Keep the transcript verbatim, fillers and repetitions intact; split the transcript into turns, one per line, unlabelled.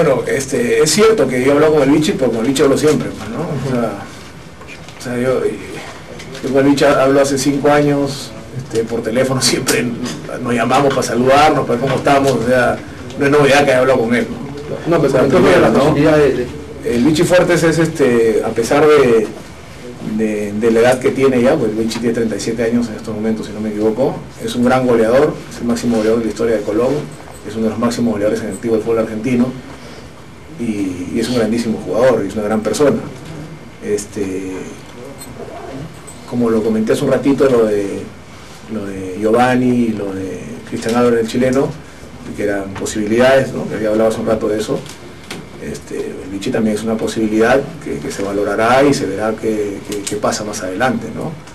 Bueno, este, es cierto que yo he hablado con el Vichy, porque con el Vichy hablo siempre, pues, ¿no? O sea, o sea yo, yo con el Vichy hablo hace cinco años, este, por teléfono siempre nos llamamos para saludarnos, para ver cómo estamos, o sea, no es novedad que haya hablado con él, ¿no? No, pero o sea, primero, ¿no? de, de... El Vichy Fuertes es, este, a pesar de, de, de la edad que tiene ya, pues el Vichy tiene treinta y siete años en estos momentos, si no me equivoco, es un gran goleador, es el máximo goleador de la historia de Colón, es uno de los máximos goleadores en el activo del fútbol argentino, y, y es un grandísimo jugador, y es una gran persona. Este, como lo comenté hace un ratito, lo de, lo de Giovanni y lo de Cristian Álvarez, el chileno, que eran posibilidades, ¿no? Que había hablado hace un rato de eso. Este, el Vichy también es una posibilidad que, que se valorará y se verá qué pasa más adelante, ¿no?